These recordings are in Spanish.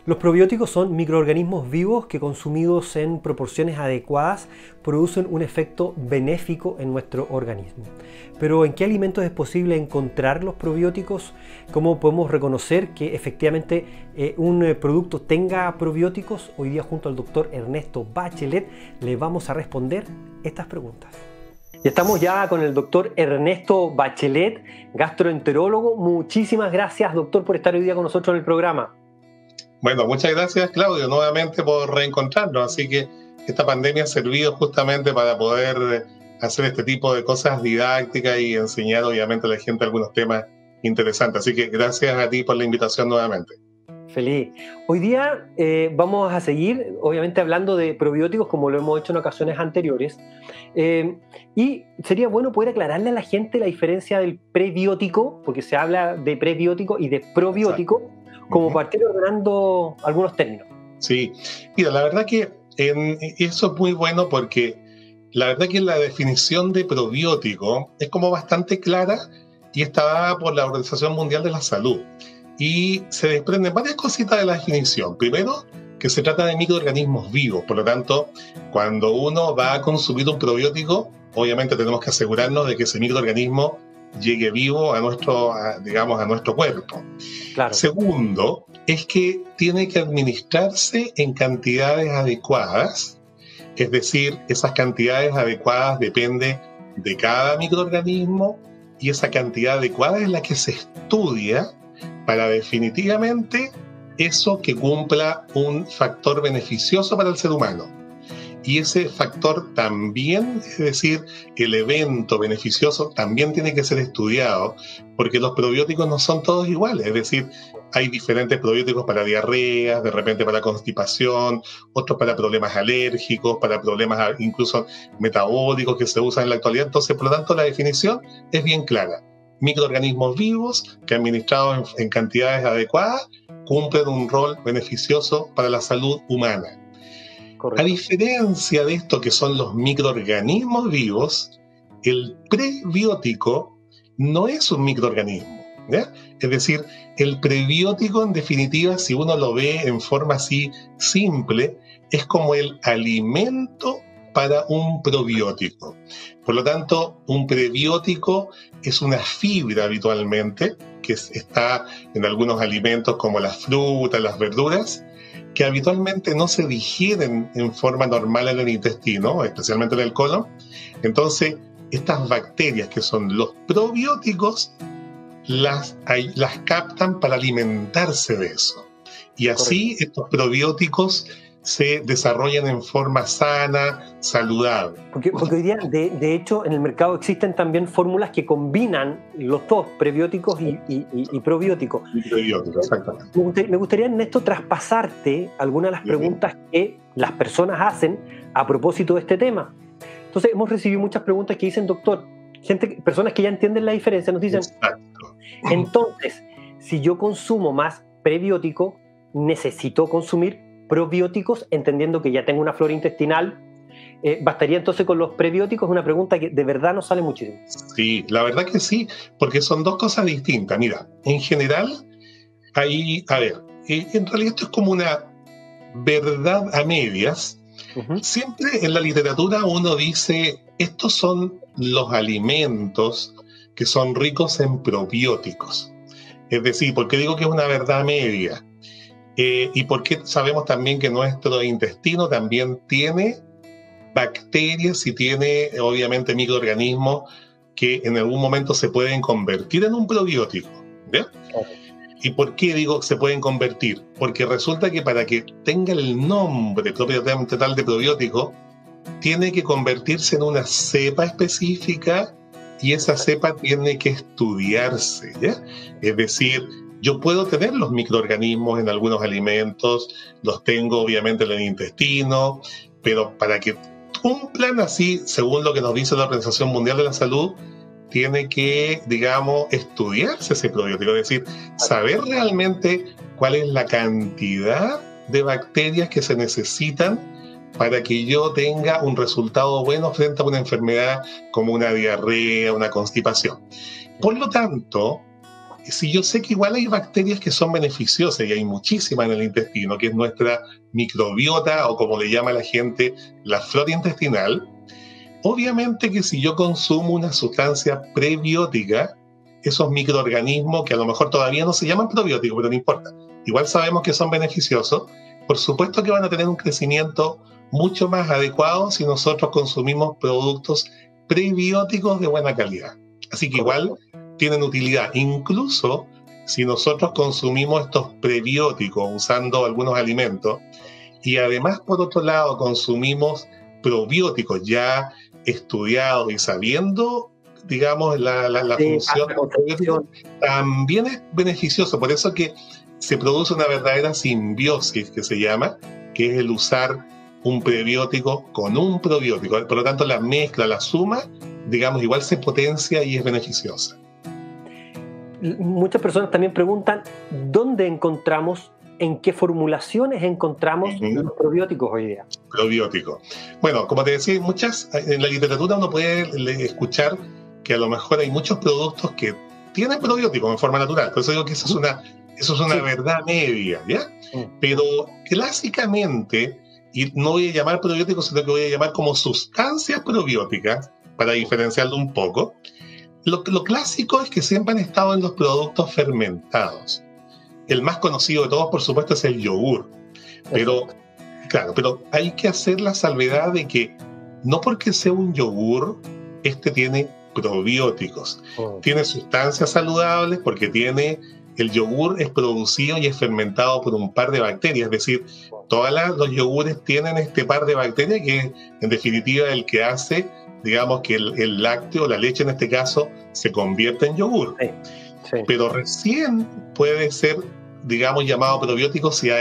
Los probióticos son microorganismos vivos que consumidos en proporciones adecuadas producen un efecto benéfico en nuestro organismo. Pero ¿en qué alimentos es posible encontrar los probióticos? ¿Cómo podemos reconocer que efectivamente un producto tenga probióticos? Hoy día junto al doctor Ernesto Bachelet le vamos a responder estas preguntas. Y estamos ya con el doctor Ernesto Bachelet, gastroenterólogo. Muchísimas gracias, doctor, por estar hoy día con nosotros en el programa. Bueno, muchas gracias, Claudio, nuevamente por reencontrarnos. Así que esta pandemia ha servido justamente para poder hacer este tipo de cosas didácticas y enseñar, obviamente, a la gente algunos temas interesantes. Así que gracias a ti por la invitación nuevamente. Feliz. Hoy día vamos a seguir, obviamente, hablando de probióticos, como lo hemos hecho en ocasiones anteriores. Y sería bueno poder aclararle a la gente la diferencia del prebiótico, porque se habla de prebiótico y de probiótico. Exacto. Como partir ordenando algunos términos. Sí, mira, la verdad que eso es muy bueno porque la verdad que la definición de probiótico es como bastante clara y está dada por la Organización Mundial de la Salud. Y se desprenden varias cositas de la definición. Primero, que se trata de microorganismos vivos, por lo tanto, cuando uno va a consumir un probiótico, obviamente tenemos que asegurarnos de que ese microorganismo llegue vivo a nuestro cuerpo. Claro. Segundo, es que tiene que administrarse en cantidades adecuadas, es decir, esas cantidades adecuadas dependen de cada microorganismo y esa cantidad adecuada es la que se estudia para definitivamente eso que cumpla un factor beneficioso para el ser humano. Y ese factor también, es decir, el evento beneficioso también tiene que ser estudiado, porque los probióticos no son todos iguales, es decir, hay diferentes probióticos para diarreas, de repente para constipación, otros para problemas alérgicos, para problemas incluso metabólicos que se usan en la actualidad. Entonces, por lo tanto, la definición es bien clara. Microorganismos vivos que administrados en cantidades adecuadas cumplen un rol beneficioso para la salud humana. Correcto. A diferencia de esto que son los microorganismos vivos, el prebiótico no es un microorganismo, ¿ya? Es decir, el prebiótico en definitiva, si uno lo ve en forma así simple, es como el alimento para un probiótico. Por lo tanto, un prebiótico es una fibra habitualmente, que está en algunos alimentos como las frutas, las verduras, que habitualmente no se digieren en forma normal en el intestino, especialmente en el colon. Entonces, estas bacterias que son los probióticos, las captan para alimentarse de eso. Y así estos probióticos se desarrollan en forma sana, saludable. Porque hoy día, de hecho, en el mercado existen también fórmulas que combinan los dos, prebióticos y probióticos. Y probióticos, exactamente. Me gustaría, Ernesto, traspasarte algunas de las preguntas que las personas hacen a propósito de este tema. Entonces, hemos recibido muchas preguntas que dicen, doctor, personas que ya entienden la diferencia, nos dicen, exacto. Entonces, si yo consumo más prebiótico, necesito consumir probióticos, entendiendo que ya tengo una flora intestinal. ¿Bastaría entonces con los prebióticos? Es una pregunta que de verdad nos sale muchísimo. Sí, la verdad que sí, porque son dos cosas distintas. Mira, en general, en realidad esto es como una verdad a medias. Uh-huh. Siempre en la literatura uno dice, estos son los alimentos que son ricos en probióticos. Es decir, ¿por qué digo que es una verdad media? Y porque sabemos también que nuestro intestino también tiene bacterias y tiene obviamente microorganismos que en algún momento se pueden convertir en un probiótico, ¿ya? ¿Y por qué digo se pueden convertir? Porque resulta que para que tenga el nombre propiamente tal de probiótico, tiene que convertirse en una cepa específica y esa cepa tiene que estudiarse, ¿ya? Es decir, yo puedo tener los microorganismos en algunos alimentos, los tengo obviamente en el intestino, pero para que cumplan así, según lo que nos dice la Organización Mundial de la Salud, tiene que, estudiarse ese probiótico, es decir, saber realmente cuál es la cantidad de bacterias que se necesitan para que yo tenga un resultado bueno frente a una enfermedad como una diarrea, una constipación. Por lo tanto, si yo sé que igual hay bacterias que son beneficiosas y hay muchísimas en el intestino, que es nuestra microbiota o como le llama la gente, la flora intestinal, obviamente que si yo consumo una sustancia prebiótica, esos microorganismos que a lo mejor todavía no se llaman probióticos, pero no importa, igual sabemos que son beneficiosos, por supuesto que van a tener un crecimiento mucho más adecuado si nosotros consumimos productos prebióticos de buena calidad. Así que igual tienen utilidad, incluso si nosotros consumimos estos prebióticos usando algunos alimentos y además por otro lado consumimos probióticos ya estudiados y sabiendo, digamos, la función del probiótico, también es beneficioso. Por eso que se produce una verdadera simbiosis que se llama, que es el usar un prebiótico con un probiótico. Por lo tanto, la mezcla, la suma, digamos, igual se potencia y es beneficiosa. Muchas personas también preguntan ¿dónde encontramos, en qué formulaciones encontramos los probióticos hoy día? Probióticos. Bueno, como te decía, en la literatura uno puede escuchar que a lo mejor hay muchos productos que tienen probióticos en forma natural. Por eso digo que eso es una verdad media, ¿ya? Pero clásicamente, y no voy a llamar probióticos, sino que voy a llamar como sustancias probióticas, para diferenciarlo un poco. Lo clásico es que siempre han estado en los productos fermentados. El más conocido de todos, por supuesto, es el yogur. Pero, claro, pero hay que hacer la salvedad de que no porque sea un yogur, tiene probióticos. Tiene sustancias saludables porque el yogur es producido y es fermentado por un par de bacterias. Es decir, todos los yogures tienen este par de bacterias que es, en definitiva, el que hace, digamos, que el lácteo, la leche en este caso, se convierta en yogur. Pero recién puede ser, digamos, llamado probiótico si a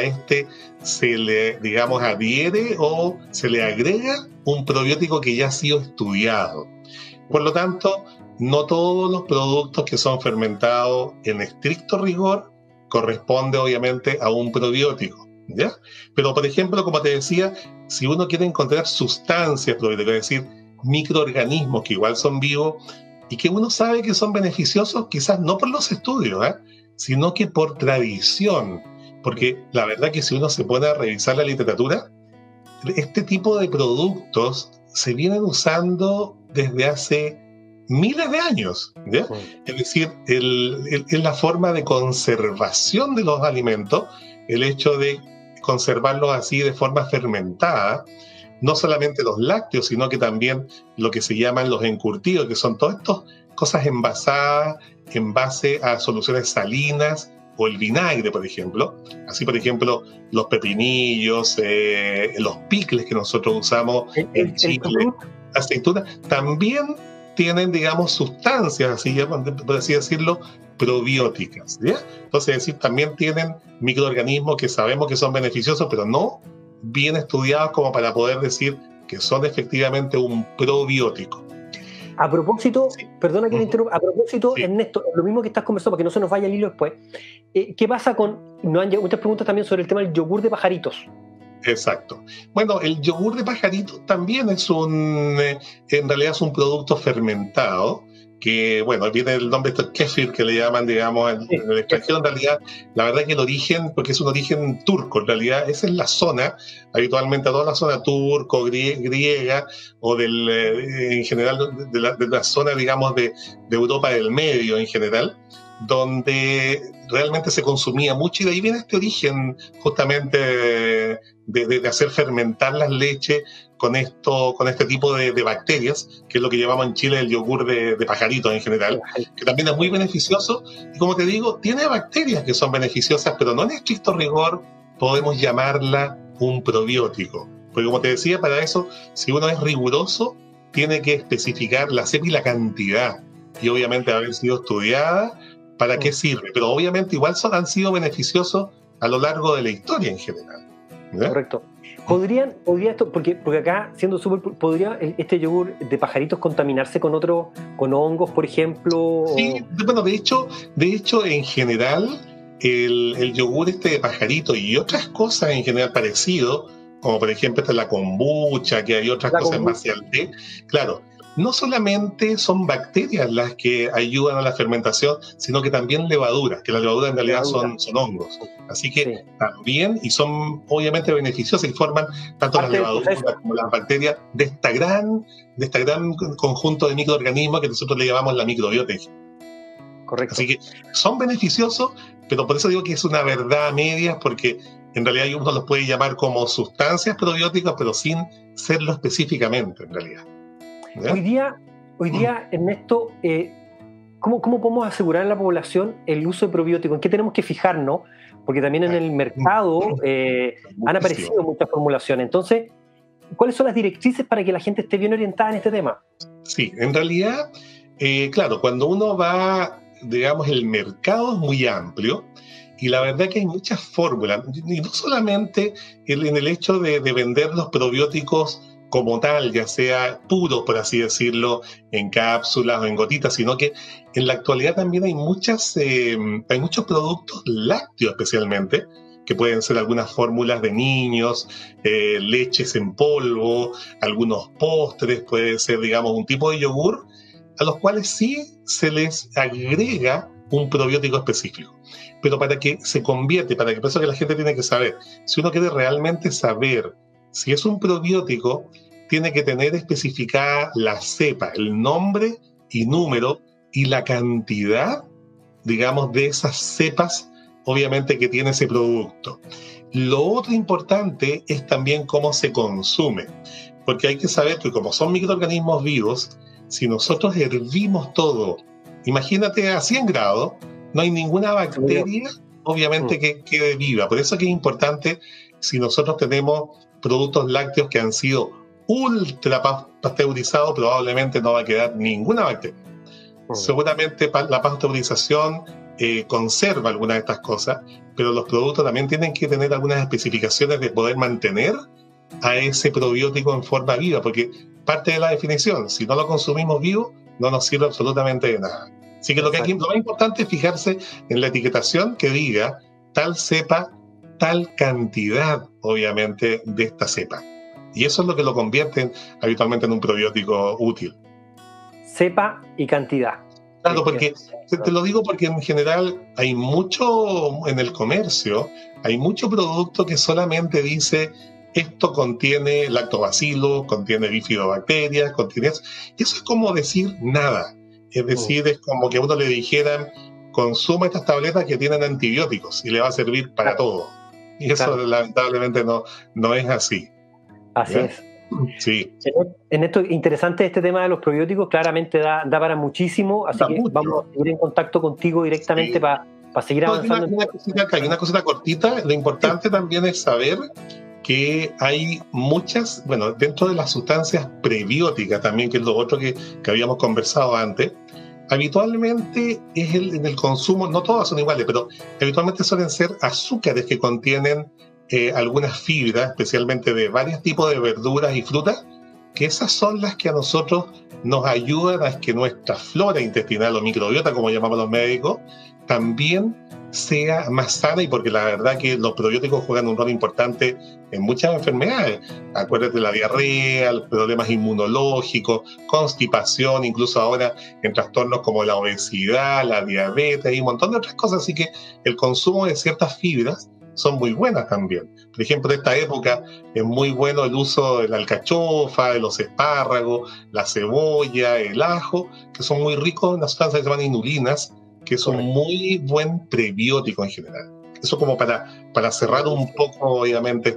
se le, digamos, adhiere o se le agrega un probiótico que ya ha sido estudiado. Por lo tanto, no todos los productos que son fermentados en estricto rigor corresponde obviamente a un probiótico, ¿ya? Pero, por ejemplo, como te decía, si uno quiere encontrar sustancias probióticas, es decir, microorganismos que igual son vivos y que uno sabe que son beneficiosos, quizás no por los estudios, sino que por tradición. Porque la verdad que si uno se pone a revisar la literatura, este tipo de productos se vienen usando desde hace miles de años, ¿ya? Es decir, es la forma de conservación de los alimentos, el hecho de conservarlos así de forma fermentada, no solamente los lácteos, sino que también lo que se llaman los encurtidos, que son todas estas cosas envasadas en base a soluciones salinas o el vinagre, por ejemplo. Así, por ejemplo, los pepinillos, los picles que nosotros usamos en Chile, aceitunas, también tienen, digamos, sustancias, así, por así decirlo, probióticas, ¿ya? Entonces, es decir, también tienen microorganismos que sabemos que son beneficiosos, pero no bien estudiados como para poder decir que son efectivamente un probiótico. A propósito, perdona que te interrumpa, a propósito, Ernesto, lo mismo que estás conversando, para que no se nos vaya el hilo después, ¿qué pasa nos han llegado muchas preguntas también sobre el tema del yogur de pajaritos? Exacto. Bueno, el yogur de pajaritos también en realidad es un producto fermentado, que, bueno, viene el nombre kefir que le llaman, digamos, en el extranjero. En realidad, la verdad que el origen, porque es un origen turco, en realidad esa es la zona, habitualmente toda la zona turco, griega, o en general de la zona, digamos, de Europa del Medio en general, donde realmente se consumía mucho, y de ahí viene este origen justamente de hacer fermentar las leches con este tipo de bacterias, que es lo que llamamos en Chile el yogur de pajaritos en general, que también es muy beneficioso, y como te digo, tiene bacterias que son beneficiosas, pero no en estricto rigor podemos llamarla un probiótico, porque como te decía, para eso, si uno es riguroso, tiene que especificar la cepa y la cantidad, y obviamente haber sido estudiada para qué sirve, pero obviamente igual han sido beneficiosos a lo largo de la historia en general, ¿ya? Correcto. ¿Podría esto, porque acá, siendo ¿podría este yogur de pajaritos contaminarse con hongos, por ejemplo? Sí, bueno, de hecho, en general, el yogur de pajarito y otras cosas en general parecido, como por ejemplo la kombucha, que hay otras cosas en base al té, claro, no solamente son bacterias las que ayudan a la fermentación, sino que también levaduras, que las levaduras en realidad son hongos. Así que también, y son obviamente beneficiosas y forman tanto las levaduras como las bacterias de esta gran conjunto de microorganismos que nosotros le llamamos la microbiota. Correcto. Así que son beneficiosos, pero por eso digo que es una verdad a medias, porque en realidad uno los puede llamar como sustancias probióticas, pero sin serlo específicamente, en realidad. ¿Ya? Hoy día, Ernesto, ¿cómo podemos asegurar a la población el uso de probióticos? ¿En qué tenemos que fijarnos? Porque también en el mercado han aparecido muchas formulaciones. Entonces, ¿cuáles son las directrices para que la gente esté bien orientada en este tema? Sí, en realidad, claro, cuando uno va, digamos, el mercado es muy amplio y la verdad que hay muchas fórmulas, y no solamente en el hecho de vender los probióticos como tal, ya sea puros, por así decirlo, en cápsulas o en gotitas, sino que en la actualidad también hay muchos productos lácteos especialmente, que pueden ser algunas fórmulas de niños, leches en polvo, algunos postres, puede ser, digamos, un tipo de yogur, a los cuales sí se les agrega un probiótico específico. Pero para que se convierte, por eso que la gente tiene que saber, si uno quiere realmente saber si es un probiótico, tiene que tener especificada la cepa, el nombre y número y la cantidad, digamos, de esas cepas, obviamente, que tiene ese producto. Lo otro importante es también cómo se consume, porque hay que saber que como son microorganismos vivos, si nosotros hervimos todo, imagínate a 100 grados, no hay ninguna bacteria, obviamente, que quede viva. Por eso es que es importante, si nosotros tenemos productos lácteos que han sido ultra pasteurizados, probablemente no va a quedar ninguna bacteria. Seguramente la pasteurización conserva algunas de estas cosas, pero los productos también tienen que tener algunas especificaciones de poder mantener a ese probiótico en forma viva, porque parte de la definición, si no lo consumimos vivo, no nos sirve absolutamente de nada. Así que lo más importante es fijarse en la etiquetación que diga tal cepa, tal cantidad, obviamente, de esta cepa. Y eso es lo que lo convierte habitualmente en un probiótico útil. Cepa y cantidad. Claro, porque te lo digo porque en general hay mucho en el comercio, hay mucho producto que solamente dice esto contiene lactobacillus, contiene bifidobacterias, contiene eso. Y eso es como decir nada. Es decir, es como que a uno le dijeran consuma estas tabletas que tienen antibióticos y le va a servir para todo. Y eso lamentablemente no es así. Así es. Sí. En esto interesante este tema de los probióticos, claramente da para muchísimo, así que vamos a seguir en contacto contigo directamente para seguir avanzando. Hay una cosita cortita, lo importante también es saber que hay muchas, dentro de las sustancias prebióticas también, que es lo otro que habíamos conversado antes, habitualmente es en el consumo, no todas son iguales, pero habitualmente suelen ser azúcares que contienen algunas fibras, especialmente de varios tipos de verduras y frutas, que esas son las que a nosotros nos ayudan a que nuestra flora intestinal o microbiota, como llamamos los médicos, también sea más sana, y porque la verdad que los probióticos juegan un rol importante en muchas enfermedades. Acuérdate de la diarrea, los problemas inmunológicos, constipación, incluso ahora en trastornos como la obesidad, la diabetes y un montón de otras cosas. Así que el consumo de ciertas fibras son muy buenas también. Por ejemplo, en esta época es muy bueno el uso de la alcachofa, de los espárragos, la cebolla, el ajo, que son muy ricos en las sustancias que se llaman inulinas, que es un muy buen prebiótico en general. Eso como para cerrar un poco, obviamente,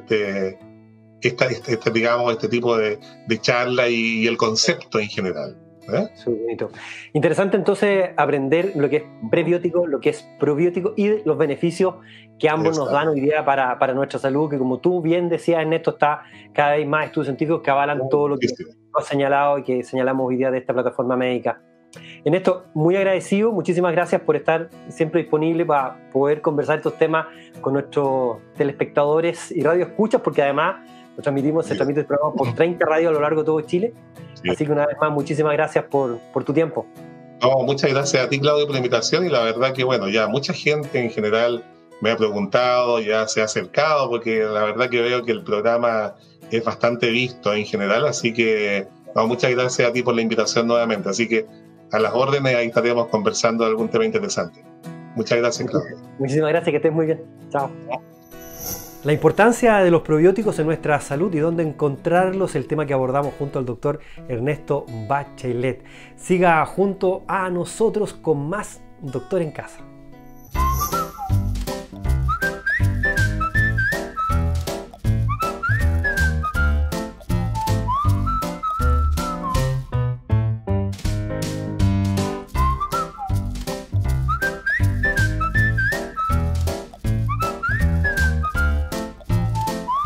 este tipo de charla y el concepto en general. Súper bonito. Interesante entonces aprender lo que es prebiótico, lo que es probiótico y los beneficios que ambos nos dan hoy día para nuestra salud, que como tú bien decías, Ernesto, está cada vez más estudios científicos que avalan todo lo que has señalado y que señalamos hoy día de esta plataforma médica. Ernesto, muy agradecido, muchísimas gracias por estar siempre disponible para poder conversar estos temas con nuestros telespectadores y radioescuchas, porque además se transmite el programa por 30 radios a lo largo de todo Chile. Sí. Así que una vez más, muchísimas gracias por tu tiempo. Muchas gracias a ti, Claudio, por la invitación, y la verdad que ya mucha gente en general me ha preguntado, ya se ha acercado, porque la verdad que veo que el programa es bastante visto en general, así que No, muchas gracias a ti por la invitación nuevamente. Así que a las órdenes, ahí estaríamos conversando de algún tema interesante. Muchas gracias, Claudio. Muchísimas gracias, que estés muy bien. Chao. La importancia de los probióticos en nuestra salud y dónde encontrarlos, el tema que abordamos junto al doctor Ernesto Bachelet. Siga junto a nosotros con más Doctor en Casa.